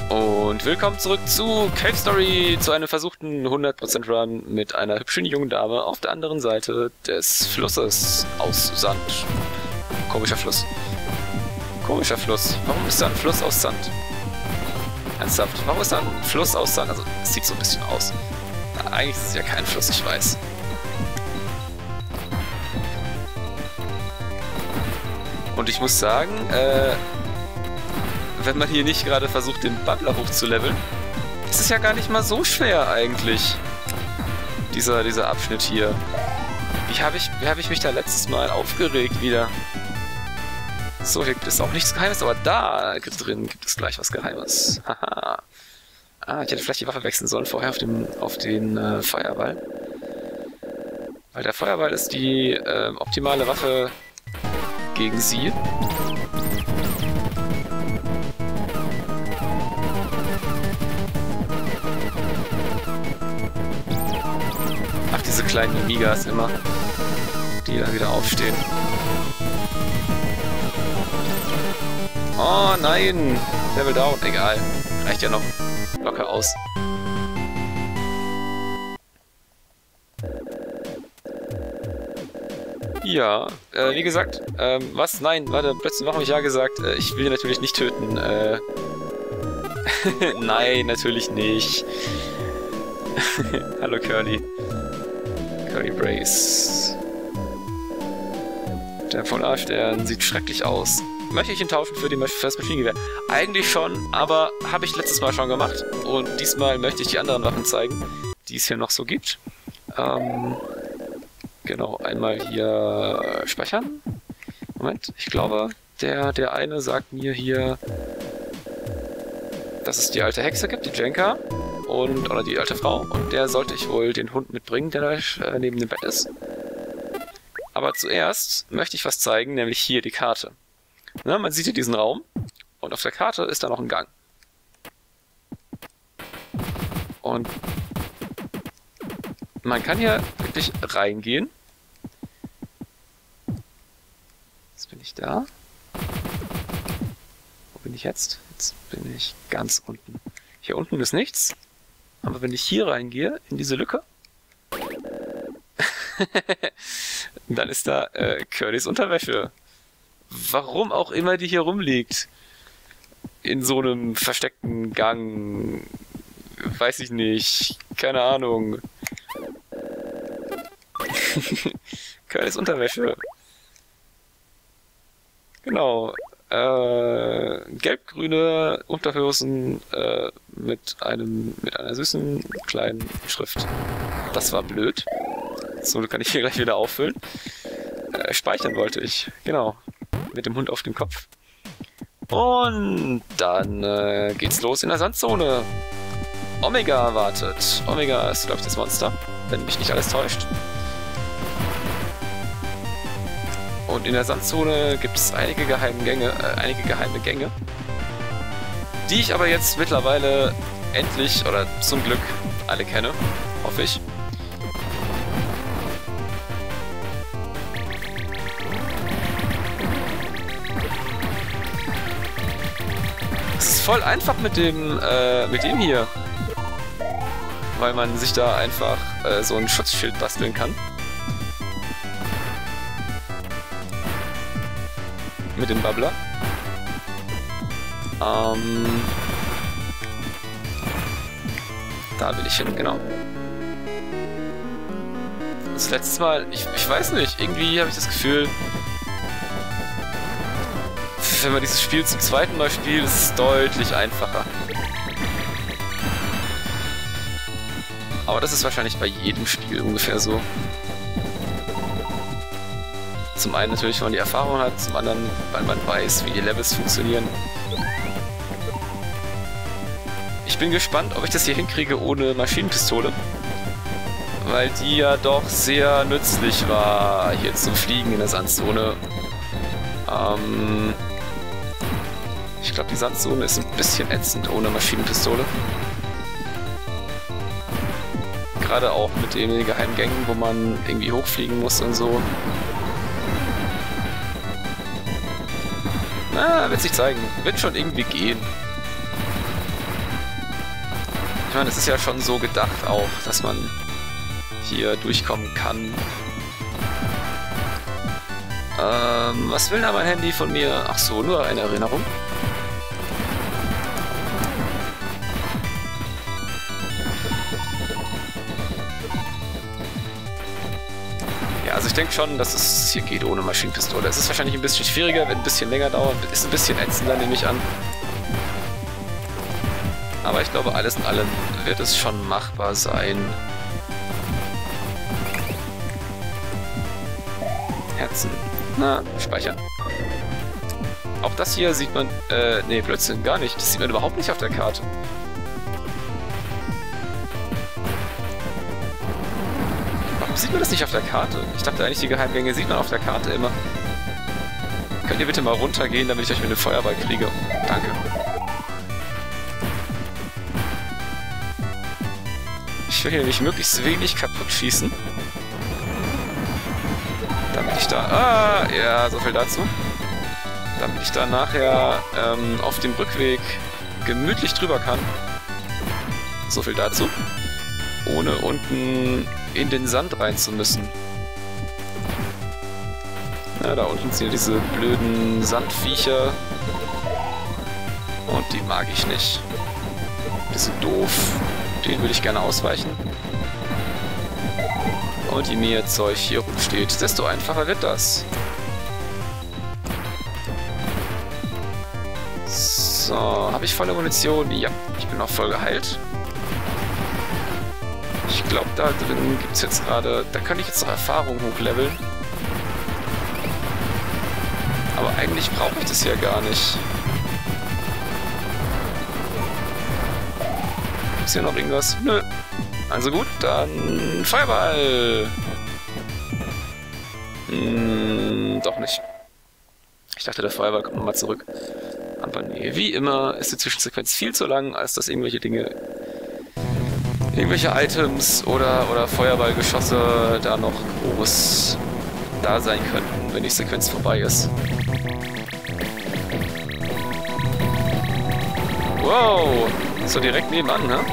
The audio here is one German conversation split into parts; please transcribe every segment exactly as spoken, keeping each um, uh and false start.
Und willkommen zurück zu Cave Story, zu einem versuchten hundert Prozent Run mit einer hübschen jungen Dame auf der anderen Seite des Flusses aus Sand. Komischer Fluss. Komischer Fluss. Warum ist da ein Fluss aus Sand? Ernsthaft, warum ist da ein Fluss aus Sand? Also, es sieht so ein bisschen aus. Na, eigentlich ist es ja kein Fluss, ich weiß. Und ich muss sagen, äh... wenn man hier nicht gerade versucht, den Bubbler hochzuleveln, ist es ja gar nicht mal so schwer eigentlich. Dieser, dieser Abschnitt hier. Wie habe ich, wie habe ich mich da letztes Mal aufgeregt wieder? So, hier gibt es auch nichts Geheimes, aber da drin gibt es gleich was Geheimes. Haha. Ah, ich hätte vielleicht die Waffe wechseln sollen vorher auf, dem, auf den äh, Feuerball. Weil der Feuerball ist die äh, optimale Waffe gegen sie. Ach, diese kleinen Amigas immer, die da wieder aufstehen. Oh nein! Level down, egal. Reicht ja noch locker aus. Ja, äh, wie gesagt, ähm, was? Nein, warte, plötzlich warum habe ich ja gesagt? Äh, ich will natürlich nicht töten, äh... Nein, natürlich nicht. Hallo Curly. Curly Brace. Der Polarstern sieht schrecklich aus. Möchte ich ihn tauschen für, die, für das Maschinengewehr? Eigentlich schon, aber habe ich letztes Mal schon gemacht. Und diesmal möchte ich die anderen Waffen zeigen, die es hier noch so gibt. Ähm, genau, einmal hier speichern. Moment, ich glaube, der, der eine sagt mir hier, dass es die alte Hexe gibt, die Jenka. Und, oder die alte Frau. Und der sollte ich wohl den Hund mitbringen, der da äh, neben dem Bett ist. Aber zuerst möchte ich was zeigen, nämlich hier die Karte. Na, man sieht hier diesen Raum und auf der Karte ist da noch ein Gang. Und man kann hier wirklich reingehen. Jetzt bin ich da. Wo bin ich jetzt? Jetzt bin ich ganz unten. Hier unten ist nichts. Aber wenn ich hier reingehe, in diese Lücke, dann ist da äh, Curlys Unterwäsche. Warum auch immer die hier rumliegt. In so einem versteckten Gang. Weiß ich nicht. Keine Ahnung. Curlys Unterwäsche. Genau. Äh, gelb-grüne Unterhosen äh, mit einem mit einer süßen kleinen Schrift. Das war blöd. So kann ich hier gleich wieder auffüllen. Äh, speichern wollte ich. Genau. Mit dem Hund auf dem Kopf. Und dann äh, geht's los in der Sandzone. Omega wartet. Omega ist, glaube ich, das Monster, wenn mich nicht alles täuscht. Und in der Sandzone gibt es einige geheime Gänge, äh, einige geheime Gänge, die ich aber jetzt mittlerweile endlich oder zum Glück alle kenne, hoffe ich. Es ist voll einfach mit dem, äh, mit dem hier, weil man sich da einfach äh, so ein Schutzschild basteln kann. Mit dem Bubbler. Ähm, da will ich hin, genau. Das letzte Mal, ich, ich weiß nicht, irgendwie habe ich das Gefühl, wenn man dieses Spiel zum zweiten Mal spielt, ist es deutlich einfacher. Aber das ist wahrscheinlich bei jedem Spiel ungefähr so. Zum einen natürlich, weil man die Erfahrung hat, zum anderen, weil man weiß, wie die Levels funktionieren. Ich bin gespannt, ob ich das hier hinkriege ohne Maschinenpistole. Weil die ja doch sehr nützlich war, hier zum Fliegen in der Sandzone. Ähm... Ich glaube, die Sandzone ist ein bisschen ätzend ohne Maschinenpistole. Gerade auch mit den geheimen Gängen, wo man irgendwie hochfliegen muss und so. Na, wird sich zeigen. Wird schon irgendwie gehen. Ich meine, es ist ja schon so gedacht auch, dass man hier durchkommen kann. Ähm, was will da mein Handy von mir? Ach so, nur eine Erinnerung. Ja, also ich denke schon, dass es hier geht ohne Maschinenpistole. Es ist wahrscheinlich ein bisschen schwieriger, wird ein bisschen länger dauern, ist ein bisschen ätzender, nehme ich an. Aber ich glaube, alles in allem wird es schon machbar sein. Herzen. Na, speichern. Auch das hier sieht man... Äh, nee, Blödsinn, gar nicht. Das sieht man überhaupt nicht auf der Karte. Warum sieht man das nicht auf der Karte? Ich dachte eigentlich, die Geheimgänge sieht man auf der Karte immer. Könnt ihr bitte mal runtergehen, damit ich euch mit einem Feuerball kriege? Danke. Ich will hier nämlich möglichst wenig kaputt schießen. Damit ich da... Ah, ja, so viel dazu. Damit ich da nachher ähm, auf dem Rückweg gemütlich drüber kann. So viel dazu. Ohne unten in den Sand rein zu müssen. Na, da unten sind diese blöden Sandviecher. Und die mag ich nicht. Die sind doof. Den würde ich gerne ausweichen. Und je mehr Zeug hier rumsteht, desto einfacher wird das. So, habe ich volle Munition? Ja, ich bin auch voll geheilt. Ich glaube, da drin gibt es jetzt gerade... Da kann ich jetzt noch Erfahrung hochleveln. Aber eigentlich brauche ich das ja gar nicht. Ist hier noch irgendwas? Nö. Also gut, dann Feuerball. Hm, doch nicht. Ich dachte, der Feuerball kommt nochmal zurück. Aber nee, wie immer ist die Zwischensequenz viel zu lang, als dass irgendwelche Dinge, irgendwelche Items oder, oder Feuerballgeschosse da noch groß da sein könnten, wenn die Sequenz vorbei ist. Wow, so direkt nebenan, ne?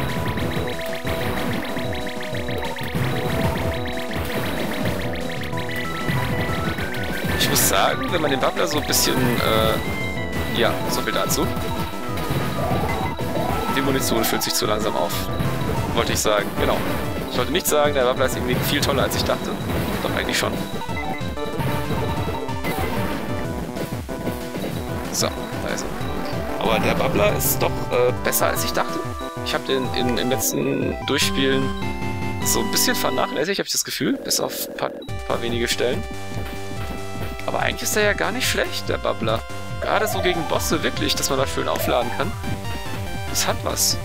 Ich muss sagen, wenn man den Bubbler so ein bisschen, äh, ja, so viel dazu. Die Munition füllt sich zu langsam auf. Wollte ich sagen, genau. Ich wollte nicht sagen, der Bubbler ist irgendwie viel toller, als ich dachte. Doch eigentlich schon. So, also. Aber der Bubbler ist doch äh, besser, als ich dachte. Ich habe den in, im letzten Durchspielen so ein bisschen vernachlässigt, habe ich das Gefühl, bis auf ein paar, paar wenige Stellen. Aber eigentlich ist der ja gar nicht schlecht, der Bubbler. Gerade so gegen Bosse wirklich, dass man da schön aufladen kann. Das hat was.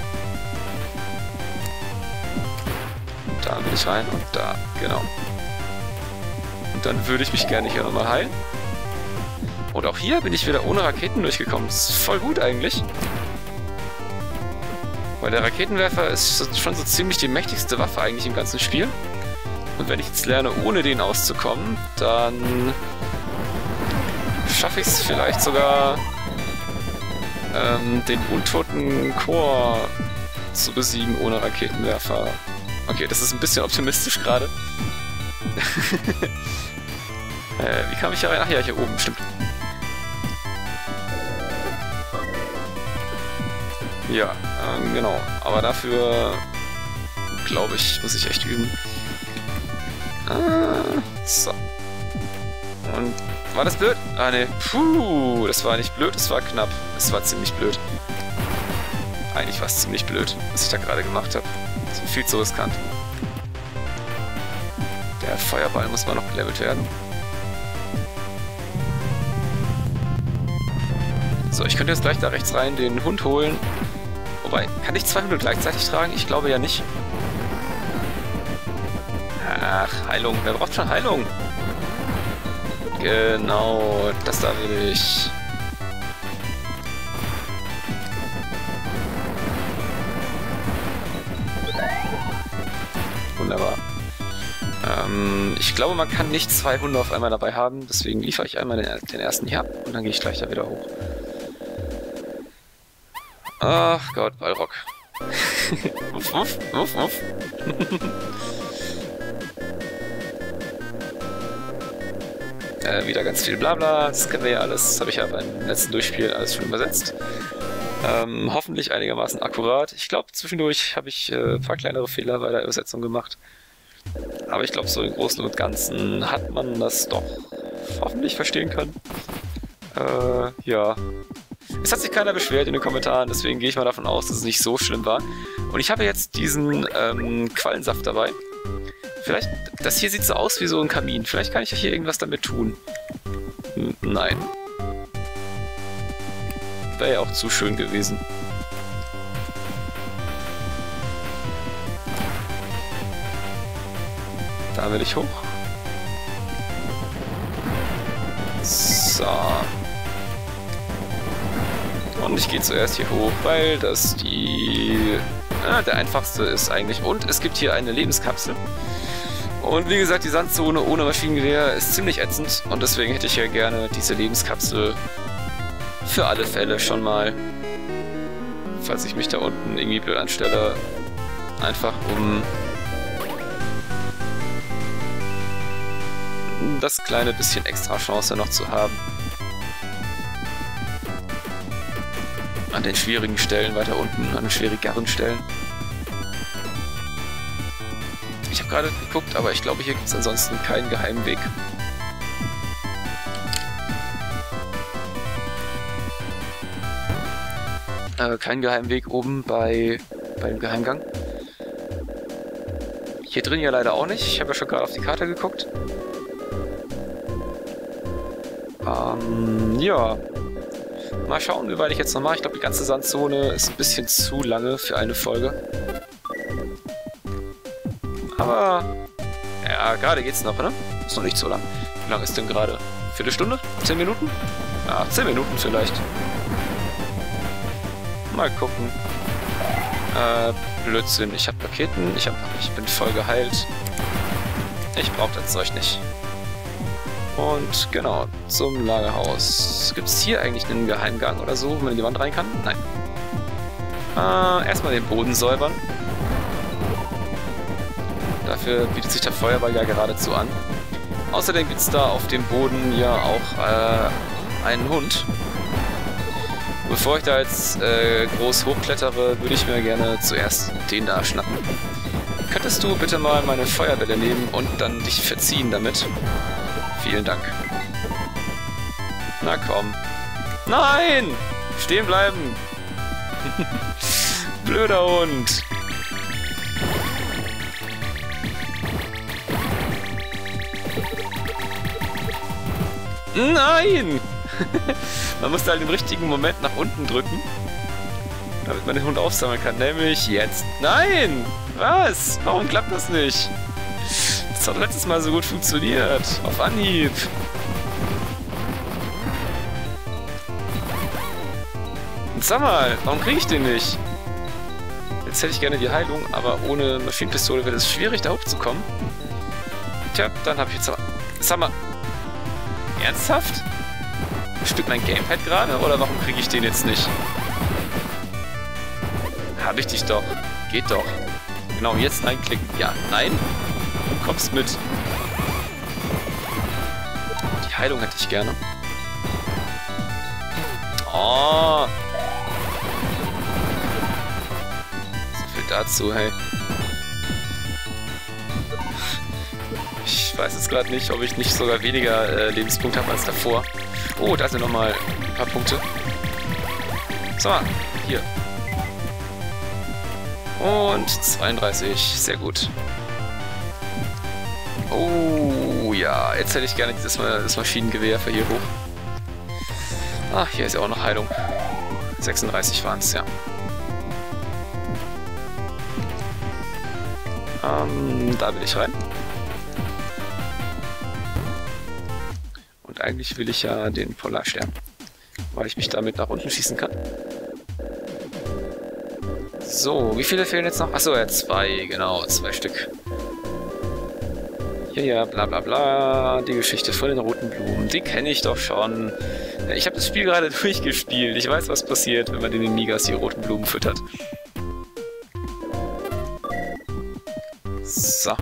Da will ich rein und da, genau. Und dann würde ich mich gerne hier nochmal heilen. Und auch hier bin ich wieder ohne Raketen durchgekommen. Das ist voll gut eigentlich. Weil der Raketenwerfer ist schon so ziemlich die mächtigste Waffe eigentlich im ganzen Spiel. Und wenn ich jetzt lerne, ohne den auszukommen, dann schaffe ich es vielleicht sogar, ähm, den untoten Chor zu besiegen ohne Raketenwerfer. Okay, das ist ein bisschen optimistisch gerade. äh, wie kam ich hier rein? Ach ja, hier oben, stimmt. Ja, ähm, genau. Aber dafür, glaube ich, muss ich echt üben. Ah, so. Und war das blöd? Ah, ne. Puh, das war nicht blöd, das war knapp. Das war ziemlich blöd. Eigentlich war es ziemlich blöd, was ich da gerade gemacht habe. Das war viel zu riskant. Der Feuerball muss mal noch gelevelt werden. So, ich könnte jetzt gleich da rechts rein den Hund holen. Wobei, kann ich zwei Hunde gleichzeitig tragen? Ich glaube ja nicht. Ach, Heilung. Wer braucht schon Heilung? Genau, das da will ich. Wunderbar. Ähm, ich glaube, man kann nicht zwei Hunde auf einmal dabei haben. Deswegen liefere ich einmal den, den ersten hier ab und dann gehe ich gleich da wieder hoch. Ach Gott, Balrog. Uff, uff, uff, uff. äh, wieder ganz viel Blabla, das kennen wir ja alles. Das habe ich ja beim letzten Durchspiel alles schon übersetzt. Ähm, hoffentlich einigermaßen akkurat. Ich glaube, zwischendurch habe ich äh, ein paar kleinere Fehler bei der Übersetzung gemacht. Aber ich glaube, so im Großen und Ganzen hat man das doch hoffentlich verstehen können. Äh, ja. Es hat sich keiner beschwert in den Kommentaren, deswegen gehe ich mal davon aus, dass es nicht so schlimm war. Und ich habe jetzt diesen ähm, Quallensaft dabei. Vielleicht, das hier sieht so aus wie so ein Kamin. Vielleicht kann ich ja hier irgendwas damit tun. Hm, nein. Wäre ja auch zu schön gewesen. Da will ich hoch. So. Und ich gehe zuerst hier hoch, weil das die... Ah, der einfachste ist eigentlich. Und es gibt hier eine Lebenskapsel. Und wie gesagt, die Sandzone ohne Maschinengewehr ist ziemlich ätzend. Und deswegen hätte ich ja gerne diese Lebenskapsel für alle Fälle schon mal. Falls ich mich da unten irgendwie blöd anstelle. Einfach um das kleine bisschen extra Chance noch zu haben. An den schwierigen Stellen weiter unten, an den schwierigeren Stellen. Ich habe gerade geguckt, aber ich glaube, hier gibt es ansonsten keinen geheimen Weg. Äh, kein geheimen Weg oben bei, bei dem Geheimgang. Hier drin ja leider auch nicht. Ich habe ja schon gerade auf die Karte geguckt. Ähm, ja. Mal schauen, wie weit ich jetzt noch mache. Ich glaube, die ganze Sandzone ist ein bisschen zu lange für eine Folge. Aber, ja, gerade geht's noch, ne? Ist noch nicht so lang. Wie lang ist denn gerade? Viertelstunde? Zehn Minuten? Ja, zehn Minuten vielleicht. Mal gucken. Äh, Blödsinn. Ich habe Raketen. Ich, hab, ich bin voll geheilt. Ich brauche das Zeug nicht. Und genau, zum Lagerhaus. Gibt es hier eigentlich einen Geheimgang oder so, wo man in die Wand rein kann? Nein. Äh, erstmal den Boden säubern. Dafür bietet sich der Feuerball ja geradezu an. Außerdem gibt es da auf dem Boden ja auch äh, einen Hund. Bevor ich da jetzt äh, groß hochklettere, würde ich mir gerne zuerst den da schnappen. Könntest du bitte mal meine Feuerbälle nehmen und dann dich verziehen damit? Vielen Dank. Na komm. Nein! Stehen bleiben! Blöder Hund! Nein! Man muss da halt im richtigen Moment nach unten drücken, damit man den Hund aufsammeln kann. Nämlich jetzt. Nein! Was? Warum klappt das nicht? Das hat letztes Mal so gut funktioniert. Auf Anhieb. Und sag mal, warum kriege ich den nicht? Jetzt hätte ich gerne die Heilung, aber ohne Maschinenpistole wird es schwierig, da hochzukommen. Tja, dann habe ich jetzt aber... Sag mal... Ernsthaft? Spielt mein Gamepad gerade oder warum kriege ich den jetzt nicht? Habe ich dich doch. Geht doch. Genau, jetzt reinklicken. Ja, nein. Du kommst mit. Die Heilung hätte ich gerne. Oh. So viel dazu, hey. Ich weiß jetzt gerade nicht, ob ich nicht sogar weniger äh, Lebenspunkte habe als davor. Oh, da sind nochmal ein paar Punkte. So, hier. Und zweiunddreißig, sehr gut. Oh, ja, jetzt hätte ich gerne dieses das Maschinengewehr für hier hoch. Ach, hier ist ja auch noch Heilung. sechsunddreißig waren es, ja. Ähm, da will ich rein. Und eigentlich will ich ja den Polarstern, weil ich mich damit nach unten schießen kann. So, wie viele fehlen jetzt noch? Achso, ja, zwei, genau, zwei Stück. Ja, ja, bla bla bla, die Geschichte von den roten Blumen, die kenne ich doch schon. Ich habe das Spiel gerade durchgespielt, ich weiß, was passiert, wenn man den Migas die roten Blumen füttert. So.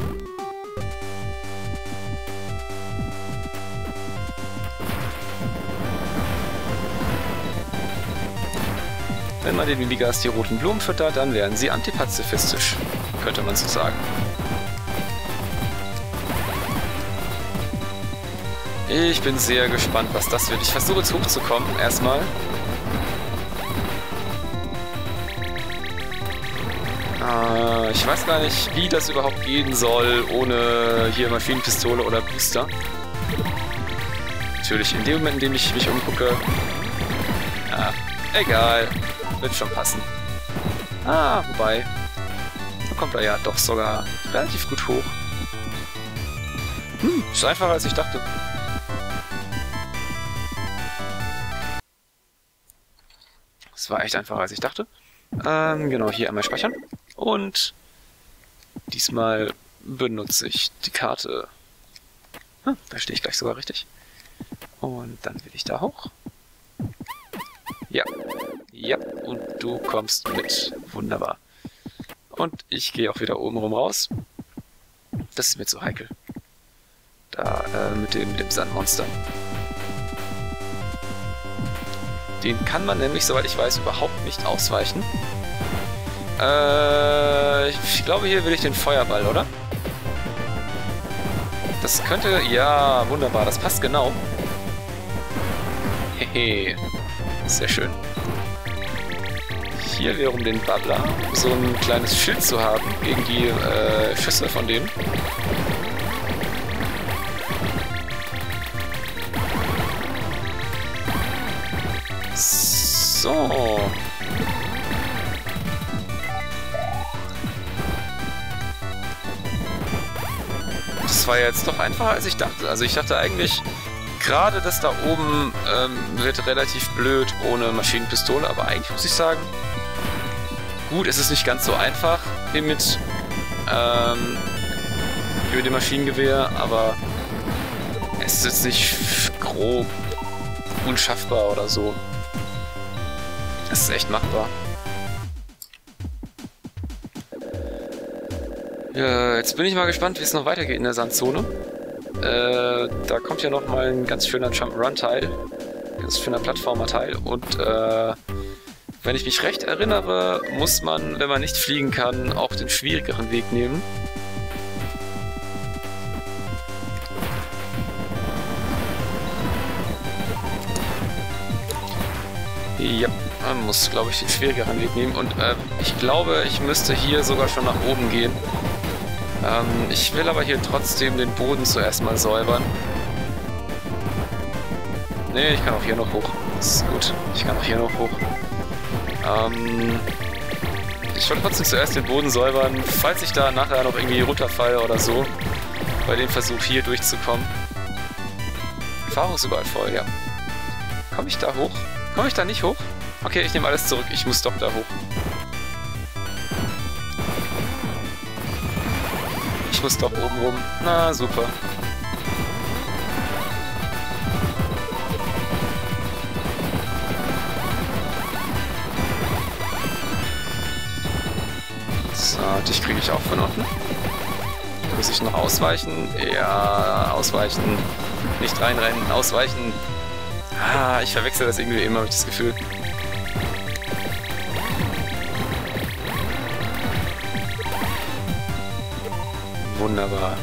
Wenn man den Mimigas die roten Blumen füttert, dann werden sie antipazifistisch, könnte man so sagen. Ich bin sehr gespannt, was das wird. Ich versuche jetzt hochzukommen, erstmal. Äh, ich weiß gar nicht, wie das überhaupt gehen soll, ohne hier Maschinenpistole oder Booster. Natürlich, in dem Moment, in dem ich mich umgucke... Ja, egal. Wird schon passen. Ah, wobei... Da kommt er ja doch sogar relativ gut hoch. Hm, ist einfacher, als ich dachte. Das war echt einfacher, als ich dachte. Ähm, genau, hier einmal speichern. Und diesmal benutze ich die Karte. Hm, da stehe ich gleich sogar richtig. Und dann will ich da hoch. Ja. Ja, und du kommst mit. Wunderbar. Und ich gehe auch wieder oben rum raus. Das ist mir zu heikel. Da, äh, mit dem, mit dem Sandmonster. Den kann man nämlich, soweit ich weiß, überhaupt nicht ausweichen. Äh, ich glaube, hier will ich den Feuerball, oder? Das könnte... Ja, wunderbar, das passt genau. Hehe. Sehr schön. Hier wäre um den Babbler, um so ein kleines Schild zu haben gegen die äh, Schüsse von dem. So. Das war jetzt doch einfacher, als ich dachte. Also ich dachte eigentlich, gerade das da oben ähm, wird relativ blöd ohne Maschinenpistole, aber eigentlich muss ich sagen, gut, es ist nicht ganz so einfach hier mit ähm, für dem Maschinengewehr, aber es ist jetzt nicht grob unschaffbar oder so. Es ist echt machbar. Ja, jetzt bin ich mal gespannt, wie es noch weitergeht in der Sandzone. Äh, da kommt ja noch mal ein ganz schöner Jump-Run-Teil. Ganz schöner Plattformer-Teil. Und äh, wenn ich mich recht erinnere, muss man, wenn man nicht fliegen kann, auch den schwierigeren Weg nehmen. Ja, man muss, glaube ich, den schwierigeren Weg nehmen. Und äh, ich glaube, ich müsste hier sogar schon nach oben gehen. Ähm, ich will aber hier trotzdem den Boden zuerst mal säubern. Ne, ich kann auch hier noch hoch. Das ist gut. Ich kann auch hier noch hoch. Ähm, ich will trotzdem zuerst den Boden säubern, falls ich da nachher noch irgendwie runterfalle oder so. Bei dem Versuch hier durchzukommen. Erfahrung ist überall voll, ja. Komme ich da hoch? Komme ich da nicht hoch? Okay, ich nehme alles zurück. Ich muss doch da hoch. Ich muss doch oben rum. Na, super. So, dich kriege ich auch von unten. Muss ich noch ausweichen? Ja, ausweichen. Nicht reinrennen, ausweichen. Ah, ich verwechsel das irgendwie immer, habe ich das Gefühl. Wunderbar.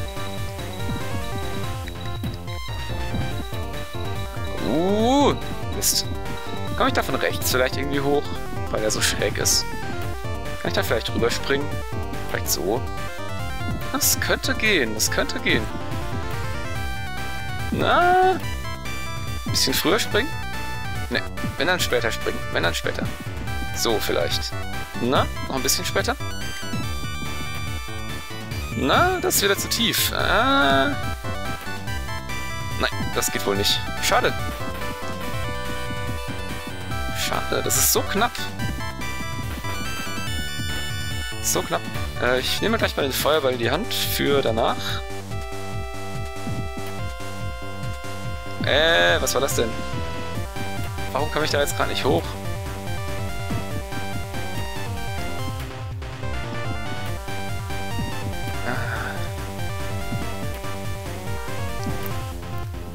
Uh, Mist. Komme ich da von rechts vielleicht irgendwie hoch? Weil er so schräg ist. Kann ich da vielleicht rüberspringen? Vielleicht so? Das könnte gehen, das könnte gehen. Na? Ein bisschen früher springen? Ne, wenn dann später springen. Wenn dann später. So vielleicht. Na, noch ein bisschen später? Na, das ist wieder zu tief. Ah. Nein, das geht wohl nicht. Schade. Schade, das ist so knapp. So knapp. Äh, ich nehme gleich mal den Feuerball in die Hand für danach. Äh, was war das denn? Warum komme ich da jetzt gerade nicht hoch?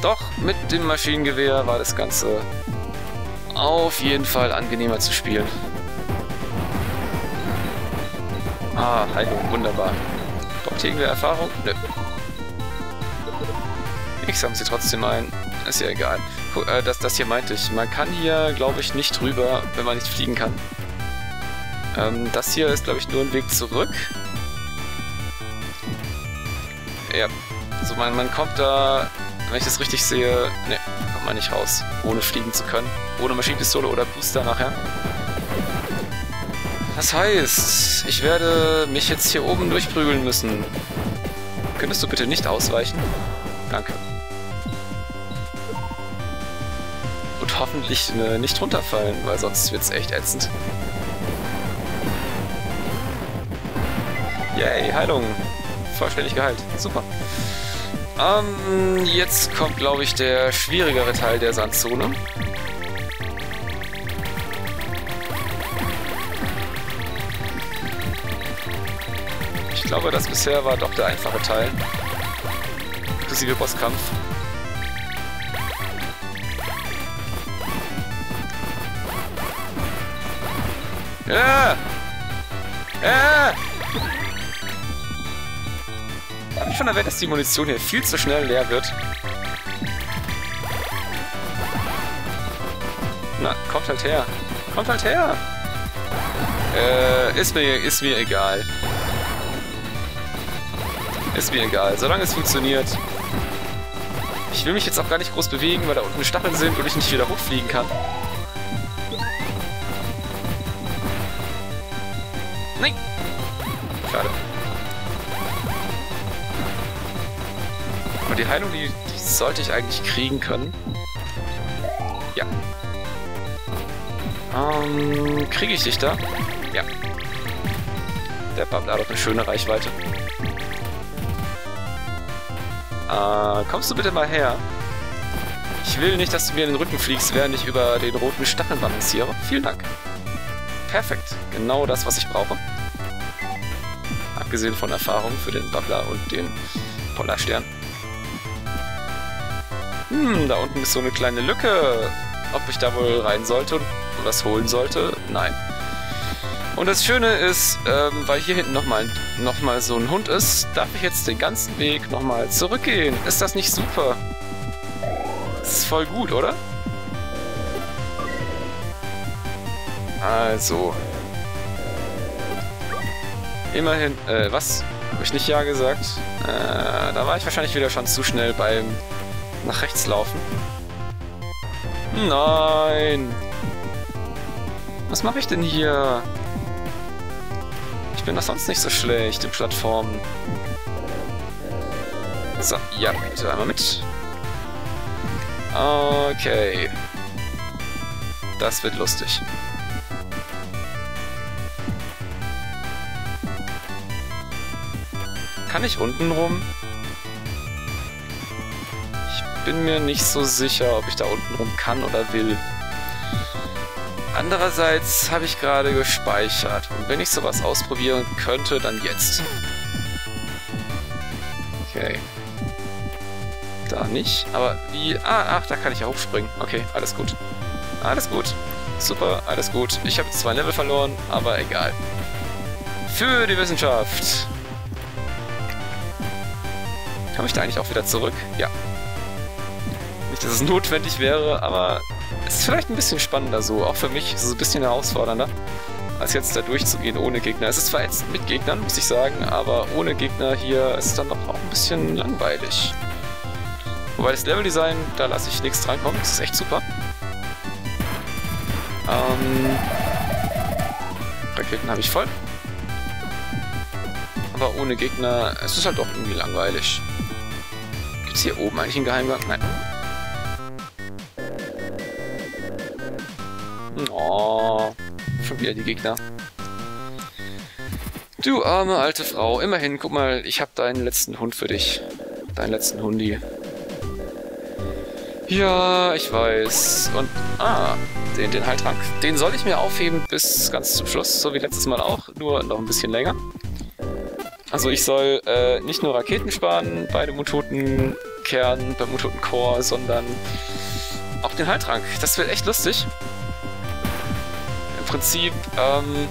Doch, mit dem Maschinengewehr war das Ganze auf jeden Fall angenehmer zu spielen. Ah, Heilung, wunderbar. Braucht ihr irgendwer Erfahrung? Nö. X haben sie trotzdem ein. Ist ja egal. Äh, das, das hier meinte ich. Man kann hier, glaube ich, nicht rüber, wenn man nicht fliegen kann. Ähm, das hier ist, glaube ich, nur ein Weg zurück. Ja. Also man, man kommt da, wenn ich das richtig sehe, ne, kommt man nicht raus, ohne fliegen zu können. Ohne Maschinenpistole oder Booster nachher. Das heißt, ich werde mich jetzt hier oben durchprügeln müssen. Könntest du bitte nicht ausweichen? Danke. Und hoffentlich äh, nicht runterfallen, weil sonst wird es echt ätzend. Yay, Heilung. Vollständig geheilt. Super. Ähm, jetzt kommt, glaube ich, der schwierigere Teil der Sandzone. Ich glaube, das bisher war doch der einfache Teil. Inklusive Bosskampf. Ja! Ja! Hab ich schon erwähnt, dass die Munition hier viel zu schnell leer wird? Na, kommt halt her. Kommt halt her! Äh, ist mir, ist mir egal. Ist mir egal, solange es funktioniert. Ich will mich jetzt auch gar nicht groß bewegen, weil da unten Stacheln sind und ich nicht wieder hochfliegen kann. Nein! Schade. Aber die Heilung, die, die sollte ich eigentlich kriegen können. Ja. Ähm, kriege ich dich da? Ja. Der Babbler hat doch eine schöne Reichweite. Äh, kommst du bitte mal her? Ich will nicht, dass du mir in den Rücken fliegst, während ich über den roten Stacheln balanciere. Vielen Dank. Perfekt. Genau das, was ich brauche. Abgesehen von Erfahrung für den Babbler und den Polarstern. Hm, da unten ist so eine kleine Lücke. Ob ich da wohl rein sollte und was holen sollte? Nein. Und das Schöne ist, ähm, weil hier hinten nochmal noch mal so ein Hund ist, darf ich jetzt den ganzen Weg nochmal zurückgehen. Ist das nicht super? Das ist voll gut, oder? Also. Immerhin, äh, was? Habe ich nicht Ja gesagt? Äh, da war ich wahrscheinlich wieder schon zu schnell beim nach rechts laufen. Nein! Was mache ich denn hier? Ich bin doch sonst nicht so schlecht in Plattformen. So, ja, bitte einmal mit. Okay. Das wird lustig. Kann ich unten rum? Ich bin mir nicht so sicher, ob ich da unten rum kann oder will. Andererseits habe ich gerade gespeichert. Und wenn ich sowas ausprobieren könnte, dann jetzt. Okay. Da nicht. Aber wie... Ah, ach, da kann ich ja hochspringen. Okay, alles gut. Alles gut. Super, alles gut. Ich habe zwei Level verloren, aber egal. Für die Wissenschaft. Komme ich da eigentlich auch wieder zurück? Ja. Nicht, dass es notwendig wäre, aber... Es ist vielleicht ein bisschen spannender so. Auch für mich ist es ein bisschen herausfordernder, als jetzt da durchzugehen ohne Gegner. Es ist zwar ätzend mit Gegnern, muss ich sagen, aber ohne Gegner hier ist es dann doch auch ein bisschen langweilig. Wobei das Leveldesign, da lasse ich nichts drankommen. Das ist echt super. Ähm, Raketen habe ich voll. Aber ohne Gegner, es ist halt doch irgendwie langweilig. Gibt es hier oben eigentlich einen Geheimgang? Nein. Oh, schon wieder die Gegner. Du arme alte Frau. Immerhin, guck mal, ich habe deinen letzten Hund für dich. Deinen letzten Hundi. Ja, ich weiß. Und, ah, den, den Heiltrank. Den soll ich mir aufheben bis ganz zum Schluss, so wie letztes Mal auch, nur noch ein bisschen länger. Also ich soll äh, nicht nur Raketen sparen bei dem Untotenkern, beim Untotenchor, sondern auch den Heiltrank. Das wird echt lustig. Im Prinzip, ähm...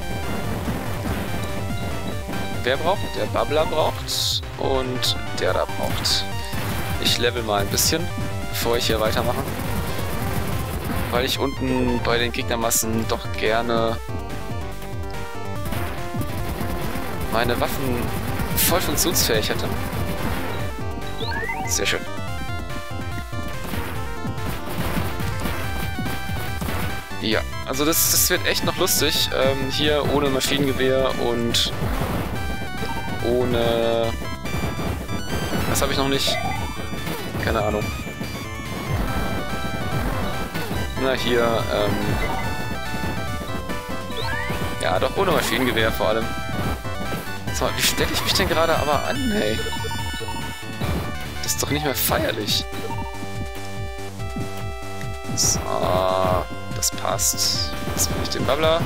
wer braucht? Der Babbler braucht und der da braucht. Ich level mal ein bisschen, bevor ich hier weitermache. Weil ich unten bei den Gegnermassen doch gerne meine Waffen voll funktionsfähig hätte. Sehr schön. Ja, also das, das wird echt noch lustig. Ähm, hier ohne Maschinengewehr und ohne... Was habe ich noch nicht? Keine Ahnung. Na, hier, ähm... ja, doch ohne Maschinengewehr vor allem. So, wie stelle ich mich denn gerade aber an, hey? Das ist doch nicht mehr feierlich. So, das passt. Jetzt will ich den Babbler.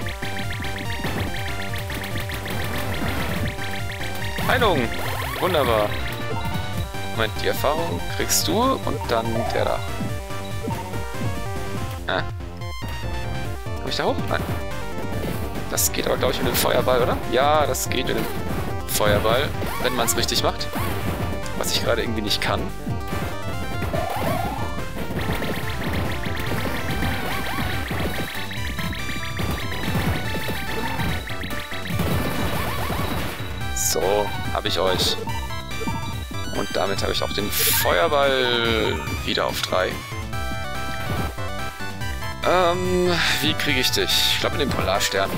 Heilung! Wunderbar. Moment, die Erfahrung kriegst du und dann der da. Ah. Komm ich da hoch? Nein. Das geht aber, glaube ich, mit dem Feuerball, oder? Ja, das geht mit dem Feuerball, wenn man es richtig macht. Was ich gerade irgendwie nicht kann. So, habe ich euch. Und damit habe ich auch den Feuerball wieder auf drei. Ähm, wie kriege ich dich? Ich glaube mit dem Polarstern.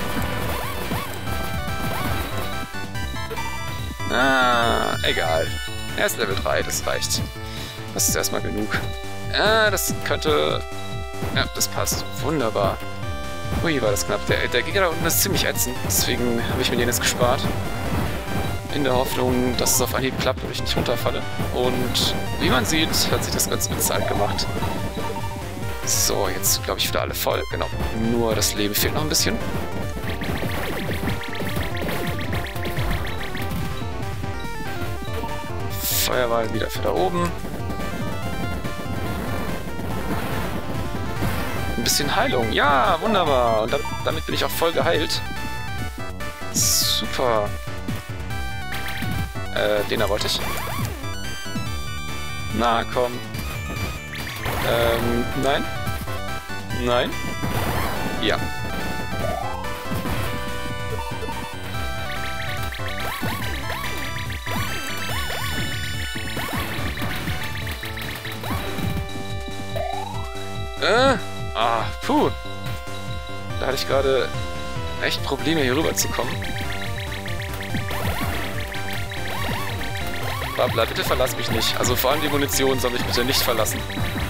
Ah, egal. Er ist Level drei, das reicht. Das ist erstmal genug. Ah, das könnte... Ja, das passt. Wunderbar. Ui, war das knapp. Der, der Gegner da unten ist ziemlich ätzend. Deswegen habe ich mir den jetzt gespart. In der Hoffnung, dass es auf Anhieb klappt und ich nicht runterfalle. Und wie man sieht, hat sich das ganz bezahlt gemacht. So, jetzt glaube ich wieder alle voll. Genau. Nur das Leben fehlt noch ein bisschen. Feuerball wieder für da oben. Ein bisschen Heilung. Ja, wunderbar. Und damit bin ich auch voll geheilt. Super. Äh, den da wollte ich. Na, komm. Ähm, nein. Nein. Ja. Äh, ah, puh. Da hatte ich gerade echt Probleme, hier rüber zu kommen. Babbler, bitte verlass mich nicht. Also vor allem die Munition soll mich bitte nicht verlassen.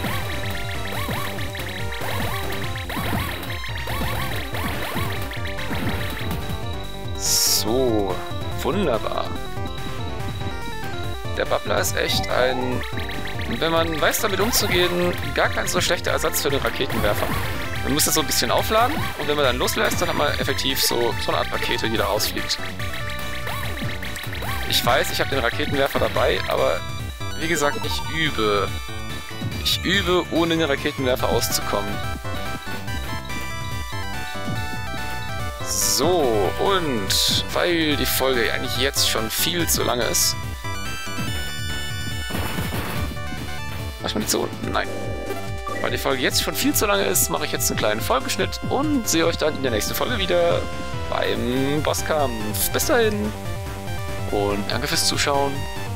So, wunderbar. Der Babbler ist echt ein, wenn man weiß, damit umzugehen, gar kein so schlechter Ersatz für den Raketenwerfer. Man muss das so ein bisschen aufladen und wenn man dann loslässt, dann hat man effektiv so, so eine Art Rakete, die da rausfliegt. Ich weiß, ich habe den Raketenwerfer dabei, aber wie gesagt, ich übe. Ich übe, ohne den Raketenwerfer auszukommen. So, und weil die Folge eigentlich jetzt schon viel zu lange ist... Mach ich mal nicht so? Nein. Weil die Folge jetzt schon viel zu lange ist, mache ich jetzt einen kleinen Folgeschnitt und sehe euch dann in der nächsten Folge wieder beim Bosskampf. Bis dahin und danke fürs Zuschauen.